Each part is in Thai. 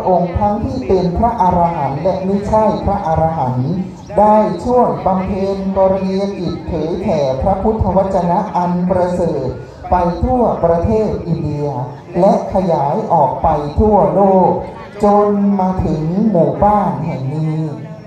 องค์ทั้งที่เป็นพระอรหันต์และไม่ใช่พระอรหันต์ได้ช่วยบำเพ็ญกรณียกิจเผยแผ่พระพุทธวจนะอันประเสริฐไปทั่วประเทศอินเดียและขยายออกไปทั่วโลกจนมาถึงหมู่บ้านแห่งนี้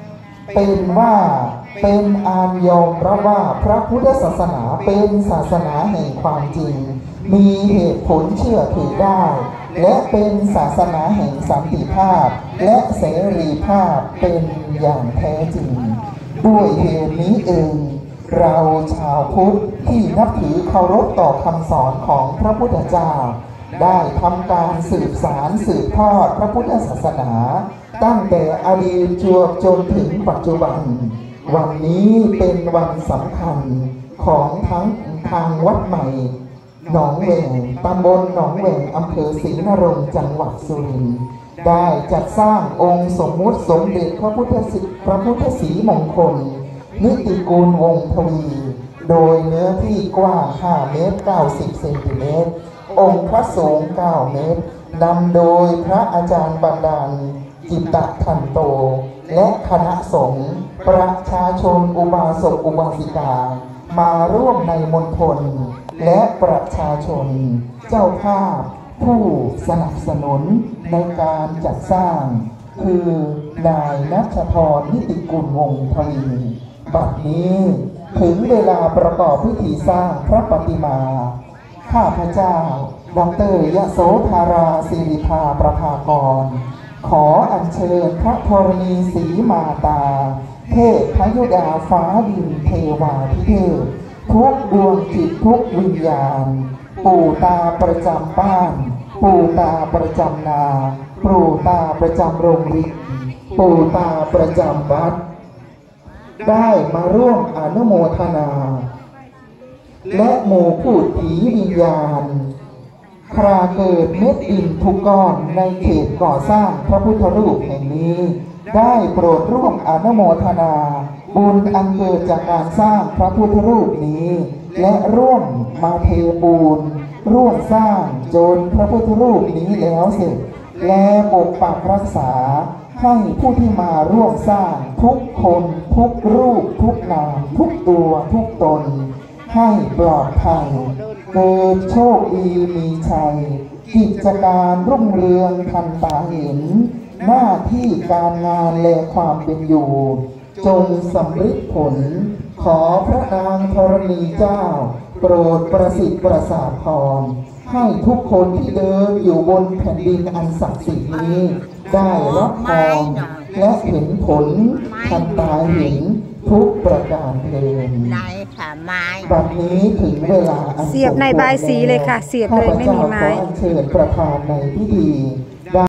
เป็นอันยอมรับว่าพระพุทธศาสนาเป็นศาสนาแห่งความจริงมีเหตุผลเชื่อถือได้และเป็นศาสนาแห่งสันติภาพและเสรีภาพเป็นอย่างแท้จริงด้วยเหตุนี้เองเราชาวพุทธที่นับถือเคารพต่อคำสอนของพระพุทธเจ้าได้ทำการสืบสานสืบทอดพระพุทธศาสนาตั้งแต่อดีตจนถึงปัจจุบันวันนี้เป็นวันสำคัญของทั้งทางวัดใหม่หนองแหว่งตำบลหนองแหว่งอำเภอศรีนรงค์จังหวัดสุรินทร์ได้จัดสร้างองค์สมมุติสมเด็จพระพุทธศรีมงคลนิติกูลวงศ์ทวีโดยเนื้อที่กว้าง5 เมตร 90 เซนติเมตรองค์พระสูง9 เมตรนำโดยพระอาจารย์บรรดาลจิตตทันโตและคณะสงฆ์ประชาชนอุบาสกอุบาสิกามาร่วมในมณฑลและประชาชนเจ้าภาพผู้สนับสนุนในการจัดสร้างคือนายณัฐพรนิติกุลวงศ์ทวีบัดนี้ถึงเวลาประกอบพิธีสร้างพระปฏิมาข้าพเจ้าดร.ยโสธาราศิริภาประภากรขออัญเชิญพระธรณีสีมาตาเทพพยุดาฟ้าดินเทวาธิเทพทุกดวงจิตทุกวิญญาณปู่ตาประจำบ้านปู่ตาประจำนาปู่ตาประจำโรงเรียนปู่ตาประจำวัดได้มาร่วมอนุโมทนาและหมู่พูดผีวิญญาณคราเกิดเม็ดดินทุกก้อนในเขตก่อสร้างพระพุทธรูปแห่งนี้ได้โปรดร่วมอนุโมทนาบุญอันเกิดจากการสร้างพระพุทธรูปนี้และร่วมมาเทปูนร่วมสร้างจนพระพุทธรูปนี้แล้วเสร็จและปกปักรักษาให้ผู้ที่มาร่วมสร้างทุกคนทุกรูปทุกนามทุกตัวทุกตนให้ปลอดภัยเกิดโชคดีมีชัยกิจการรุ่งเรืองทันตาเห็นหน้าที่การงานและความเป็นอยู่จงสำฤทธิ์ผลขอพระนางธรณีเจ้าโปรดประสิทธิ์ประสาทพรให้ทุกคนที่เดินอยู่บนแผ่นดินอันศักดิ์สิทธิ์นี้ได้รับพรและเห็นผลทันตาเห็นทุกประการเทินบัดนี้ถึงเวลาอันเสียบในใบสีเลยค่ะเสียบเลยไม่มีไม้ขออัญเชิญประธานในพิธี